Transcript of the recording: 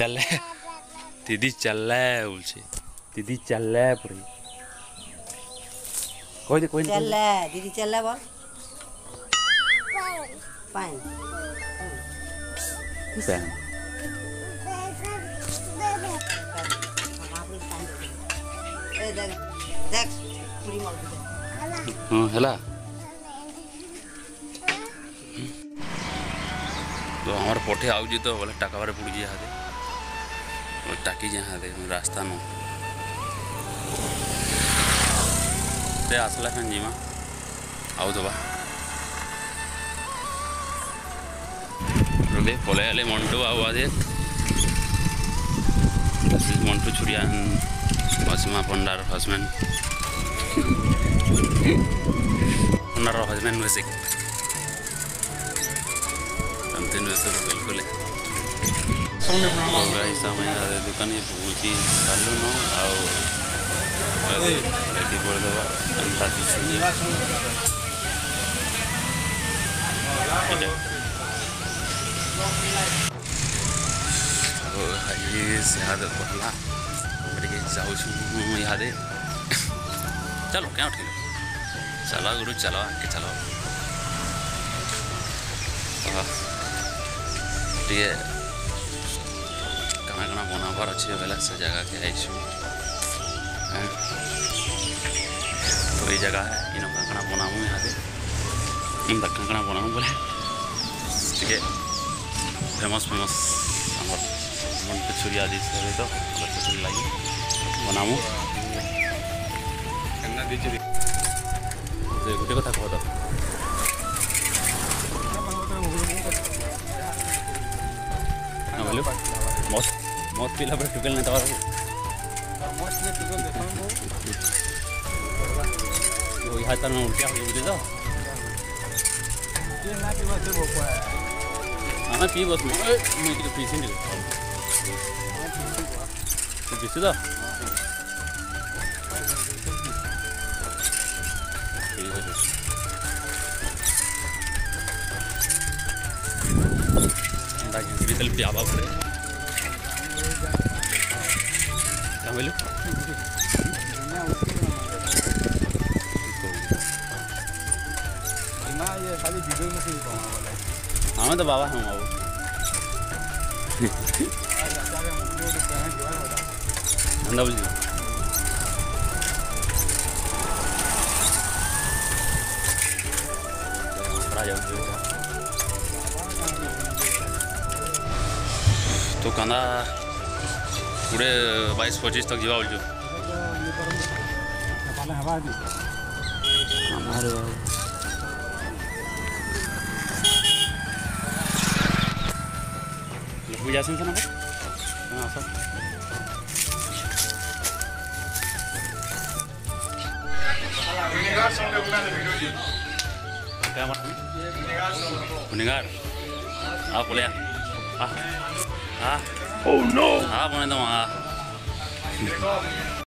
चल दीदी चल बोलছে दीदी चल पूरी कोई चल दीदी चल बोल पाइन देख पूरी मार हला तो हमार पठे आउजी तो बोले टाका बारे पड़ी यहाँ टाकी यहाँ दे रास्ता नो ते आसला खान जीमा आउ दबा रुके पले आले मंटू आवाज मंटू छुड़िया असीमा पंडार हस्बैंड पंडार हस्बैंड वैसे बिल्कुल समय दुकान पहुँची सारू न आदि पड़देवा सियाद पहला जाऊँ इहादे चलो क्या उठिल चलो गुरु चलो आगे चलो टे कଣା कଣା बनाबार अच्छे बेला से जगह के आईसु तो ये जगह है इन कଣା बनामु यहाँ इन कଣା बनामु बोले टे फेमस फेमस मंटू छुरिया दी से तो लगे बनामु गोटे कथा कह दो मस्त पिला पर टुकल नहीं तवार वो यहाँ तर में उल्टा हो गई तो हाँ पी बस मैं तो पीछे नहीं पीछे तो बितल प्यावा पड़े क्या बोलो ये खाली वीडियो में से हाँ तो बाबा हम आओ अंदा बोल तो कहना पूरे 22-25 तक जीवा बोलजो लक्ष्मी जासन से ना सर गुनेगार आप बोले हाँ oh no हाँ बोले तो